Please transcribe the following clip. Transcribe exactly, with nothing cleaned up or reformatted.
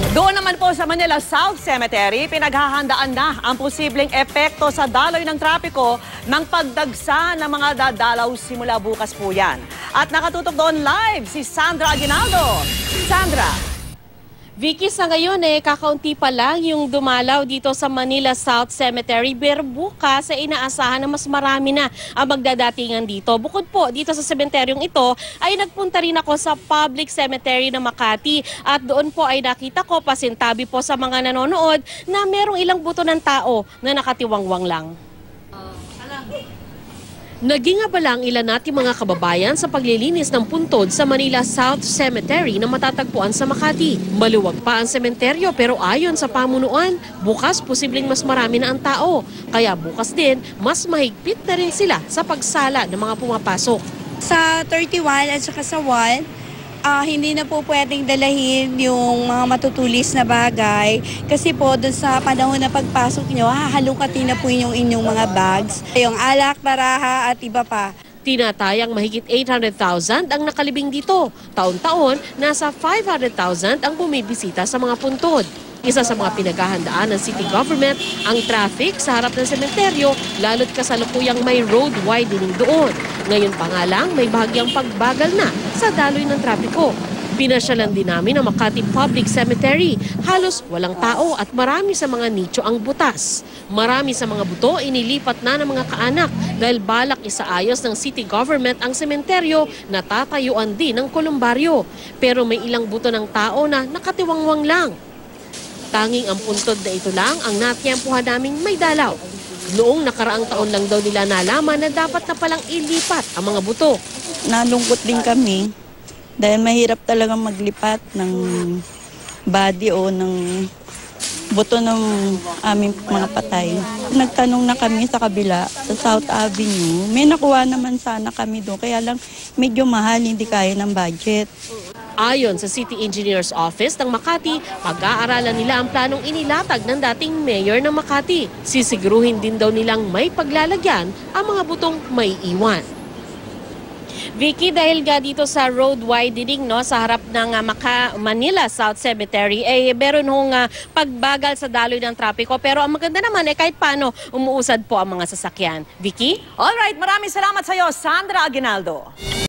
Doon naman po sa Manila South Cemetery, pinaghahandaan na ang posibleng epekto sa daloy ng trapiko ng pagdagsa ng mga dadalaw simula bukas po yan. At nakatutok doon live si Sandra Aguinaldo. Sandra. Vicky, sa ngayon eh, kakaunti pa lang yung dumalaw dito sa Manila South Cemetery. Pero bukas ay inaasahan na mas marami na ang magdadatingan dito. Bukod po dito sa sementeryong ito, ay nagpunta rin ako sa Public Cemetery ng Makati. At doon po ay nakita ko, pasintabi po sa mga nanonood, na merong ilang buto ng tao na nakatiwangwang lang. Naging abala ang ilan nating mga kababayan sa paglilinis ng puntod sa Manila South Cemetery na matatagpuan sa Makati. Maluwag pa ang sementeryo pero ayon sa pamunuan, bukas posibleng mas marami na ang tao. Kaya bukas din, mas mahigpit na rin sila sa pagsala ng mga pumapasok. Sa thirty-one at saka sa one, Uh, hindi na po pwedeng dalahin yung mga matutulis na bagay kasi po doon sa panahon na pagpasok nyo, hahalukatin na po yung inyong mga bags. Yung alak, baraha at iba pa. Tinatayang mahigit eight hundred thousand ang nakalibing dito. Taon-taon, nasa five hundred thousand ang bumibisita sa mga puntod. Isa sa mga pinaghahandaan ng city government ang traffic sa harap ng sementeryo, lalo't kasalukuyang may road widening doon. Ngayon pa nga lang, may bahagyang pagbagal na sa daloy ng trapiko. Pinasyalan din namin ang Makati Public Cemetery. Halos walang tao at marami sa mga nicho ang butas. Marami sa mga buto inilipat na ng mga kaanak dahil balak isaayos ng city government ang sementeryo na tatayuan din ng kolumbaryo. Pero may ilang buto ng tao na nakatiwangwang lang. Tanging ang puntod na ito lang ang natiyempuhan naming may dalaw. Noong nakaraang taon lang daw nila nalaman na dapat na palang ilipat ang mga buto. Nalungkot din kami dahil mahirap talaga maglipat ng body o ng buto ng aming mga patay. Nagtanong na kami sa kabila, sa South Avenue. May nakuha naman sana kami doon, kaya lang medyo mahal, hindi kaya ng budget. Ayon sa City Engineer's Office ng Makati, pag-aaralan nila ang planong inilatag ng dating mayor ng Makati. Sisiguruhin din daw nilang may paglalagyan ang mga butong may iwan. Vicky, dahil nga dito sa road widening no, sa harap ng uh, Maka, Manila South Cemetery, eh, meron hong uh, pagbagal sa daloy ng trapiko. Pero ang maganda naman eh, kahit paano umuusad po ang mga sasakyan. Vicky? Alright, maraming salamat sa iyo, Sandra Aguinaldo.